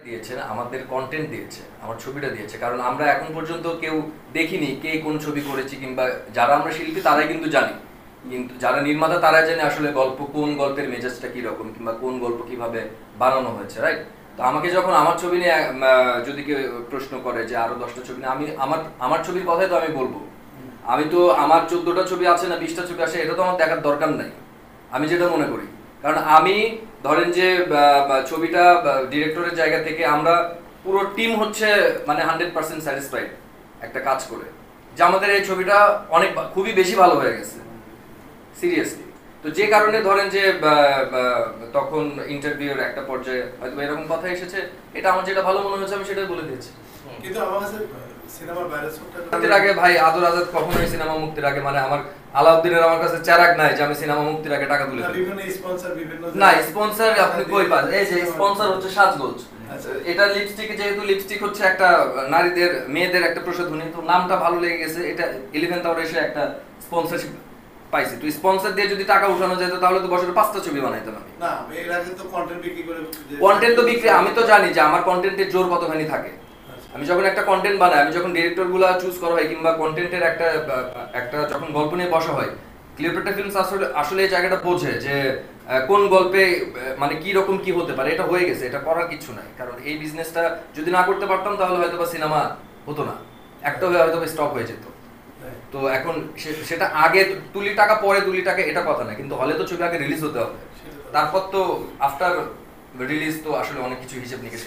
দিয়েছে, আমাদের কন্টেন্ট দিয়েছে, আমার ছবিটা দিয়েছে। কারণ আমরা এখন পর্যন্ত কেউ দেখিনি কে কোন ছবি করেছি, কিংবা যারা আমরা শিল্পী তারাই কিন্তু জানি, কিন্তু যারা নির্মাতা তারাই জানে আসলে গল্প কোন গল্পের মেজাজটা কিরকম, কিংবা কোন গল্প কিভাবে বানানো হয়েছে, রাইট? তো আমাকে যখন আমার ছবি নিয়ে যদি কেউ প্রশ্ন করে যে আরো 10টা ছবি নিয়ে, আমি আমার ছবির কথাই তো আমি বলবো। আমি তো আমার 14টা ছবি আছে না 20টা ছবি আছে এটা তো আমার দেখার দরকার নাই, আমি যেটা মনে করি। কারণ আমি ধরেন যে ছবিটা ডিরেক্টরের জায়গা থেকে আমরা পুরো টিম হচ্ছে মানে 100% স্যাটিসফাইড একটা কাজ করে, যে আমাদের এই ছবিটা অনেক খুবই বেশি ভালো হয়ে গেছে সিরিয়াসলি। তো যে কারণে ধরেন যে তখন ইন্টারভিউর একটা পর্যায়ে হয়তো এরকম কথা এসেছে, এটা আমার যেটা ভালো মনে হয়েছে আমি সেটাই বলে দিয়েছি। কিন্তু আমার কাছে সিনেমার বাইরে মুক্তির আগে ভাই আদর আজাদ কখনোই সিনেমা মুক্তির আগে মানে আমার আলাউদ্দিনের আমার কাছে চারাক নাই যে আমি সিনেমা মুক্তির আগে টাকা তুলে বিভিন্ন স্পন্সর বিভিন্ন না স্পন্সর আপনি কই পান? এই যে স্পন্সর হচ্ছে সাজগোজ, এটা লিপস্টিক, যেহেতু লিপস্টিক হচ্ছে একটা নারীদের মেয়েদের একটা প্রসাধনী, তো নামটা ভালো লেগে গেছে, এটা 11th আওয়ারে এসে একটা স্পন্সরশিপ পাইছি। তো স্পন্সর দিয়ে যদি টাকা উঠানো যেত তাহলে তো বছরে 5টা ছবি বানাইতাম আমি। না এর আগে তো কন্টেন্ট বিক্রি করে, কন্টেন্ট তো বিক্রি, আমি তো জানি যে আমার কন্টেন্টের জোর কতখানি থাকে। আমি যখন একটা কন্টেন্ট বানাই, আমি যখন ডিরেক্টরগুলো চুজ করা হয় কিংবা কন্টেন্টের একটা যখন গল্প নিয়ে বসা হয়, ক্লিওপেট্রা ফিল্মস আসলে এই জায়গাটা বোঝে যে কোন গল্পে মানে কি রকম কি হতে পারে। এটা হয়ে গেছে, এটা করার কিছু নাই। কারণ এই বিজনেসটা যদি না করতে পারতাম তাহলে হয়তো বা সিনেমা হতো না, একটা হয়ে হয়তো স্টপ হয়ে যেত। তো এখন সেটা আগে তুলি টাকা পরে তুলি টাকা এটা কথা না, কিন্তু হলে তো ছবি আগে রিলিজ হতে হবে, তারপর তো আফটার রিলিজ তো আসলে অনেক কিছু হিসেব নিকেশ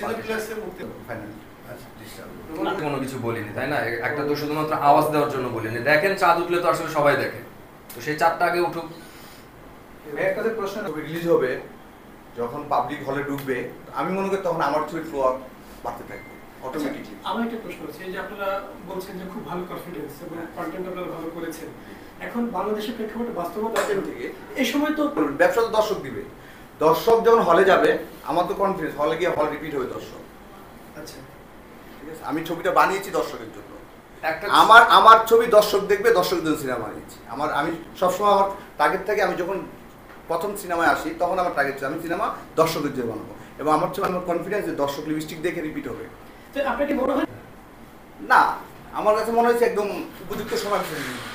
কোনো কিছু বলিনি, তাই না? একটা তো শুধুমাত্র আওয়াজ দেওয়ার জন্য বলিনি। দেখেন চাঁদ উঠলে তো আসলে সবাই দেখে, তো সেই চাঁদটা আগে উঠুক। একটা প্রশ্ন, রিলিজ হবে যখন পাবলিক হলে ঢুকবে, আমি মনে করি তখন আমার ছবি ফ্লো বাড়তে থাকবে অটোমেটিকলি। আমার একটা প্রশ্ন আছে, এই যে আপনারা বলছেন যে খুব ভালো কনফিডেন্স এবং কন্টেন্ট আপনারা ভালো করেছেন, এখন বাংলাদেশের প্রেক্ষাপটে বাস্তবতা থেকে এই সময় তো ব্যবসা তো দর্শক দিবে, দর্শক যখন হলে যাবে আমার তো কনফিডেন্স হলে গিয়ে হল রিপিট হবে দর্শক। আচ্ছা ঠিক আছে, আমি ছবিটা বানিয়েছি দর্শকের জন্য, একটা আমার ছবি দর্শক দেখবে, দর্শকের জন্য সিনেমা বানিয়েছি। আমি সবসময় আমার টার্গেট থাকে, আমি যখন প্রথম সিনেমায় আসি তখন আমার টার্গেট ছিল আমি সিনেমা দর্শকের জন্য বানাবো, এবং আমার ছবি আমার কনফিডেন্স যে দর্শক লিপস্টিক দেখে রিপিট হবে। তো আপনার কি মনে হয়? না, আমার কাছে মনে হয়েছে একদম উপযুক্ত সময়।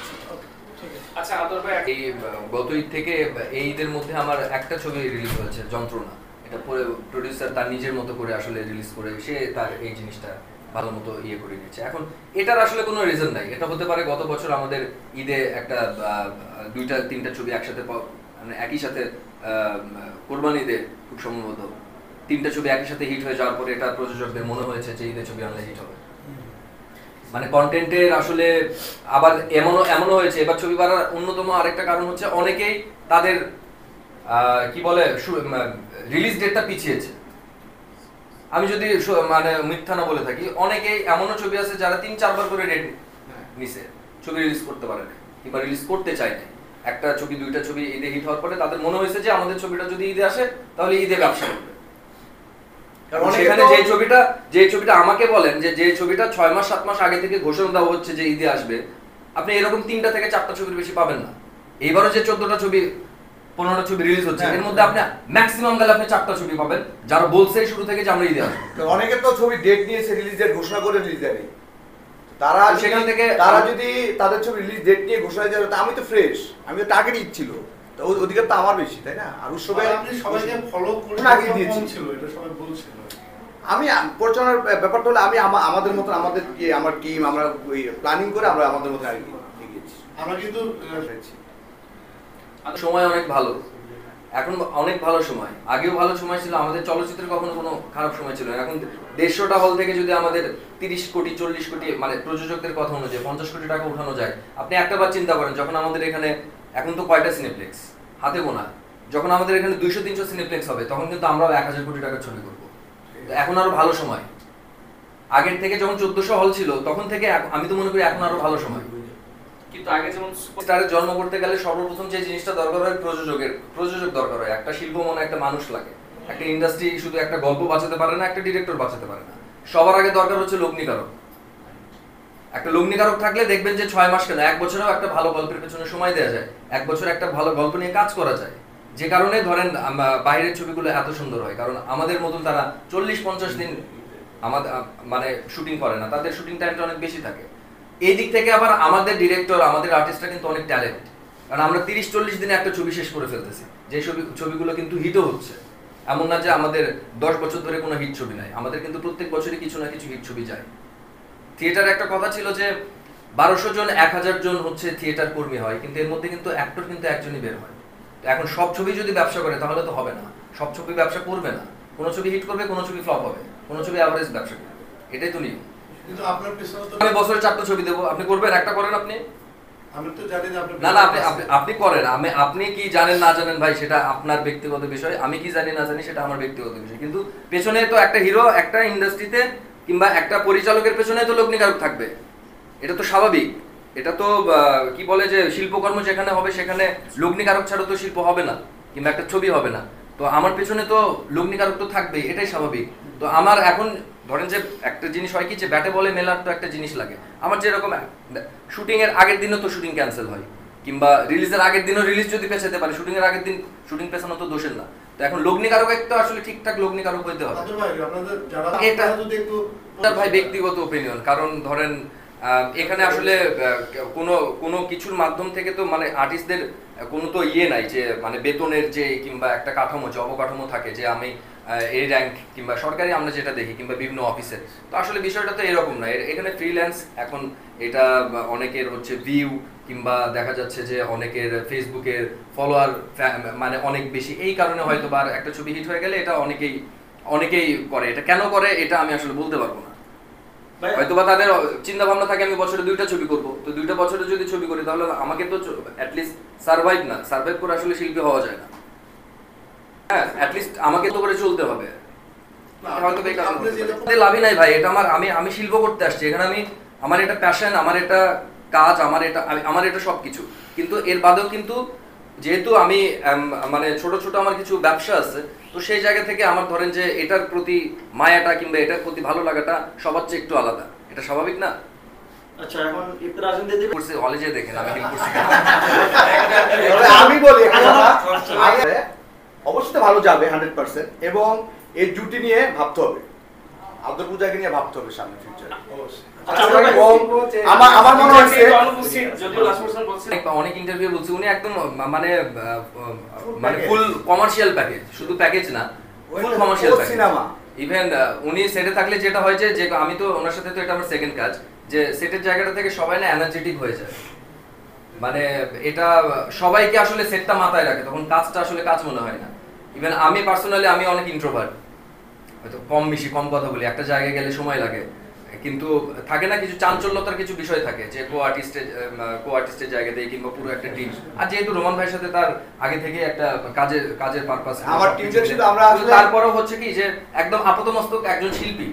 আচ্ছা আদর ভাই, এই গত ঈদ থেকে এই ঈদের মধ্যে আমার একটা ছবি রিলিজ হয়েছে, যন্ত্রণা। এটা প্রোডিউসার তার নিজের মতো করে আসলে রিলিজ করে সে তার এই জিনিসটা ভালো মতো ইয়ে করে নিচ্ছে। এখন এটার আসলে কোনো রিজন নাই। এটা হতে পারে গত বছর আমাদের ঈদে একটা 2-3টা ছবি একসাথে মানে একই সাথে কোরবানি ঈদে খুব সম্ভবত 3টা ছবি একই সাথে হিট হয়ে যাওয়ার পরে এটা প্রযোজকদের মনে হয়েছে যে ঈদের ছবি আনলে হিট হবে। মানে কন্টেন্টের আসলে আবার এমনও হয়েছে এবার ছবি বাড়ার অন্যতম আরেকটা কারণ হচ্ছে অনেকেই তাদের কি বলে রিলিজ ডেটটা পিছিয়েছে। আমি যদি মানে মিথ্যা না বলে থাকি, অনেকেই এমনও ছবি আছে যারা 3-4 বার করে ডেট নিছে, ছবি রিলিজ করতে পারে না কিংবা রিলিজ করতে চায় না। একটা ছবি 2টা ছবি ঈদে হিট হওয়ার পরে তাদের মনে হয়েছে যে আমাদের ছবিটা যদি ঈদে আসে তাহলে ঈদে ব্যবসা করবে। কারণ সেখানে যে ছবিটা আমাকে বলেন যে ছবিটা 6-7 মাস আগে থেকে ঘোষণা দেওয়া হচ্ছে যে ঈদে আসবে, আপনি এরকম 3টা থেকে 4টা ছবির বেশি পাবেন না। এইবারও যে 14টা ছবি 15টা ছবি রিলিজ হচ্ছে, এর মধ্যে আপনি ম্যাক্সিমাম গেলে আপনি 4টা ছবি পাবেন যারা বলছে শুরু থেকে যে আমরা ঈদে আসবো। অনেকে তো ছবি ডেট নিয়েছে, রিলিজের ঘোষণা করে রিলিজ দেয়নি। তারা সেখান থেকে যদি তাদের ছবি রিলিজ ডেট নিয়ে ঘোষণা দেয়, আমি তো ফ্রেশ, আমি তো টার্গেট ছিল, তো অধিকার তো আমার বেশি, তাই না? আর উৎসবে আপনি সবাইকে ফলো করে আগে দিয়েছি ছিল, এটা সবাই বলছিল। আমি পরিচালনার ব্যাপারটা হলো আমি আমাদের মতন আমাদের আমার টিম আমরা ওই প্ল্যানিং করে আমরা আমাদের মতো আগে এগিয়েছি। আমরা কিন্তু সময় অনেক ভালো, এখন অনেক ভালো সময়, আগেও ভালো সময় ছিল। আমাদের চলচ্চিত্রে কখনো কোনো খারাপ সময় ছিল না। এখন 150টা হল থেকে যদি আমাদের 30 কোটি 40 কোটি মানে প্রযোজকদের কথা অনুযায়ী 50 কোটি টাকা উঠানো যায়, আপনি একটা বার চিন্তা করেন যখন আমাদের এখানে এখন তো কয়টা সিনেপ্লেক্স হাতে গোনা, যখন আমাদের এখানে 200-300 সিনেপ্লেক্স হবে তখন কিন্তু আমরাও 1000 কোটি টাকার ছবি করবো। এখন আরো ভালো সময়, আগের থেকে যখন 1400 হল ছিল তখন থেকে আমি তো মনে করি এখন আরো ভালো সময়। কিন্তু আগে যেমন সুপারস্টারের জন্ম করতে গেলে সর্বপ্রথম যে জিনিসটা দরকার হয় প্রযোজক দরকার হয়, একটা শিল্প মনে একটা মানুষ লাগে। একটা ইন্ডাস্ট্রি শুধু একটা গল্প বাঁচাতে পারে না, একটা ডিরেক্টর বাঁচাতে পারে না, সবার আগে দরকার হচ্ছে লগ্নিকারক। একটা লগ্নিকারক থাকলে দেখবেন যে 6 মাস কেন 1 বছরেও একটা ভালো গল্পের পেছনে সময় দেওয়া যায়, 1 বছর একটা ভালো গল্প নিয়ে কাজ করা যায়। যে কারণে ধরেন বাইরের ছবিগুলো এত সুন্দর হয়, কারণ আমাদের মতন তারা 40-50 দিন আমাদের মানে শুটিং করে না, তাদের শুটিং টাইমটা অনেক বেশি থাকে। এই দিক থেকে আবার আমাদের ডিরেক্টর, আমাদের আর্টিস্টরা কিন্তু অনেক ট্যালেন্ট, কারণ আমরা 30-40 দিনে একটা ছবি শেষ করে ফেলতেছি, যে ছবিগুলো কিন্তু হিটও হচ্ছে। এমন না যে আমাদের 10 বছর ধরে কোনো হিট ছবি নাই, আমাদের কিন্তু প্রত্যেক বছরই কিছু না কিছু হিট ছবি যায়। থিয়েটারে একটা কথা ছিল যে 1200 জন 1000 জন হচ্ছে থিয়েটার কর্মী হয়, কিন্তু এর মধ্যে কিন্তু অ্যাক্টর কিন্তু একজনই বের হয়। তো এখন সব ছবি যদি ব্যবসা করে তাহলে তো হবে না, সব ছবি ব্যবসা করবে না, কোনো ছবি হিট করবে, কোনো ছবি ফ্লপ হবে, কোনো ছবি অ্যাভারেজ ব্যবসা করবে, এটাই তো নিয়ম। কিন্তু আপনার পেছনে তো আমি বছরে 4টা ছবি দেবো, আপনি করবেন, একটা করেন আপনি। আমি তো জানি যে আপনি না না, আপনি করেন, আপনি কি জানেন না জানেন ভাই সেটা আপনার ব্যক্তিগত বিষয়, আমি কি জানি না জানি সেটা আমার ব্যক্তিগত বিষয়। কিন্তু পেছনে তো একটা হিরো, একটা ইন্ডাস্ট্রিতে কিংবা একটা পরিচালকের পেছনে তো লগ্নিকারক থাকবে, এটা তো স্বাভাবিক। এটা তো কি বলে যে শিল্পকর্ম যেখানে হবে সেখানে লগ্নিকারক ছাড়া তো শিল্প হবে না, কিংবা একটা ছবি হবে না। তো আমার পেছনে তো লগ্নিকারক তো থাকবেই, এটাই স্বাভাবিক। তো আমার এখন ধরেন যে একটা জিনিস হয় কি যে ব্যাটে বলে মেলার তো একটা জিনিস লাগে। আমার যেরকম শুটিং এর আগের দিনও তো শুটিং ক্যান্সেল হয়, কিংবা রিলিজের আগের দিনও রিলিজ যদি পেছাতে পারে, শুটিং এর আগের দিন শুটিং পেছানো তো দোষের না। তো এখন লগ্নিকারক তো আসলে ঠিকঠাক লগ্নিকারক হইতে হবে। ভাই আপনাদের যারা এটা আপনারা যদি একটু ভাই ব্যক্তিগত ওপিনিয়ন, কারণ ধরেন এখানে আসলে কোনো কিছুর মাধ্যম থেকে তো মানে আর্টিস্টদের কোনো তো নাই যে মানে বেতনের যে কিংবা একটা কাঠামো, যে অবকাঠামো থাকে যে আমি এই র্যাঙ্ক কিংবা সরকারি আমরা যেটা দেখি কিংবা বিভিন্ন অফিসে, তো আসলে বিষয়টা তো এরকম না। এখানে ফ্রিল্যান্স, এখন এটা অনেকের হচ্ছে ভিউ কিংবা দেখা যাচ্ছে যে অনেকের ফেসবুকের ফলোয়ার মানে অনেক বেশি, এই কারণে হয়তো বা একটা ছবি হিট হয়ে গেলে এটা অনেকেই করে। এটা কেন করে এটা আমি আসলে বলতে পারবো না, হয়তো বা তাদের চিন্তা ভাবনা থাকে আমি বছরে 2টা ছবি করবো, তো 2টা বছরে যদি ছবি করি তাহলে আমাকে তো অ্যাটলিস্ট সার্ভাইভ করে আসলে শিল্পী হওয়া যায় না। হ্যাঁ, অ্যাটলিস্ট আমাকে তো করে চলতে হবে, হয়তো লাভই নাই ভাই। এটা আমি শিল্প করতে আসছি এখানে, আমার এটা প্যাশন, আমার এটা কাজ, আমার এটা সবকিছু। কিন্তু এর বাদেও কিন্তু যেহেতু আমি মানে ছোট ছোট আমার কিছু ব্যবসা আছে, তো সেই জায়গা থেকে আমার ধরেন যে এটার প্রতি মায়াটা কিংবা এটার প্রতি ভালো লাগাটা সবার চেয়ে একটু আলাদা, এটা স্বাভাবিক না? আচ্ছা, এখন ইফতার আয়োজন দিয়ে দিবেন করছি হলে যে দেখেন আমি ফিল করছি। আমি বলি অবশ্যই ভালো যাবে 100%, এবং এই জুটি নিয়ে ভাবতে হবে, আব্দুল পূজাকে নিয়ে ভাবতে হবে সামনে ফিউচারে অবশ্যই। আমার মনে হচ্ছে অনেক ইন্টারভিউ বলছি উনি একদম মানে ফুল কমার্শিয়াল প্যাকেজ, শুধু প্যাকেজ না, ফুল কমার্শিয়াল সিনেমা। ইভেন উনি সেটে থাকলে যেটা হয় যে আমি তো ওনার সাথে তো এটা আমার সেকেন্ড কাজ, যে সেটের জায়গাটা থেকে সবাই না এনার্জেটিক হয়ে যায়, মানে এটা সবাইকে আসলে সেটটা মাথায় রাখে, তখন কাজটা আসলে কাজ মনে হয় না। ইভেন আমি পার্সোনালি আমি অনেক ইন্ট্রোভার্ট, হয়তো কম কথা বলি, একটা জায়গায় গেলে সময় লাগে, কিন্তু থাকে না কিছু চাঞ্চল্যতার কিছু বিষয় থাকে যে কো আর্টিস্টের জায়গাতে কিংবা পুরো একটা টিম। আর যেহেতু রোমান ভাইয়ের সাথে তার আগে থেকে একটা কাজের পারপাস, আমার টিমটা ছিল, আমরা আসলে তারপরও হচ্ছে কি যে একদম আপাতমস্তক একজন শিল্পী,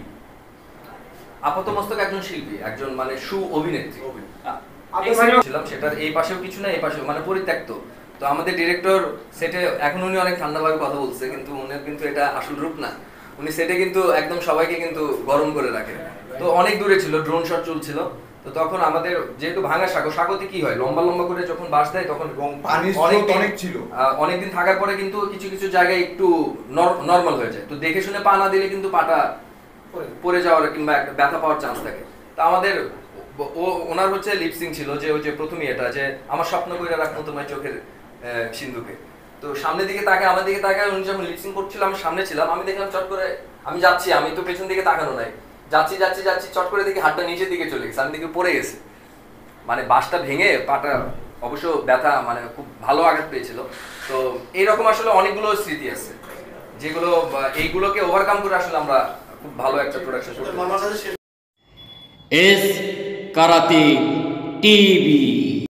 একজন মানে অভিনেত্রী ছিলাম, সেটার এই পাশেও কিছু না এই পাশেও মানে পরিত্যক্ত। তো আমাদের ডিরেক্টর সেটে এখন উনি অনেক ঠান্ডাভাবে কথা বলছে, কিন্তু উনি কিন্তু এটা আসল রূপ না, উনি সেটে কিন্তু একদম সবাইকে কিন্তু গরম করে রাখে। তো অনেক দূরে ছিল, ড্রোন শট চলছিল, তো তখন আমাদের যেহেতু ভাঙা সাগরতে কি হয় লম্বা করে যখন বাস দেয় তখন অনেক ছিল, অনেকদিন থাকার পরে কিন্তু কিছু জায়গায় একটু নর্মাল হয়ে যায়, তো দেখে শুনে পা না দিলে কিন্তু পাটা পড়ে যাওয়ার কিংবা একটা ব্যথা পাওয়ার চান্স থাকে। তো আমাদের ওনার হচ্ছে লিপসিং ছিল যে ওই যে প্রথমেই এটা যে আমার স্বপ্ন কইরা রাখবো তোমার চোখের সিন্ধুকে, তো সামনের দিকে তাকায় আমার দিকে তাকায়, উনি যখন লিপসিং করছিল আমি সামনে ছিলাম, আমি দেখলাম চট করে আমি যাচ্ছি, আমি তো পেছন দিকে তাকানো নাই, যাচ্ছি চট করে দেখি হাতটা নিচের দিকে চলে গেছে, আমি দিকে পড়ে গেছে, মানে বাসটা ভেঙে পাটা অবশ্য ব্যথা মানে খুব ভালো আঘাত পেয়েছিল। তো এইরকম আসলে অনেকগুলো স্মৃতি আছে যেগুলো এইগুলোকে ওভারকাম করে আসলে আমরা খুব ভালো একটা প্রোডাকশন করতে পারি। মামার কাছে এস কারাতে টিভি।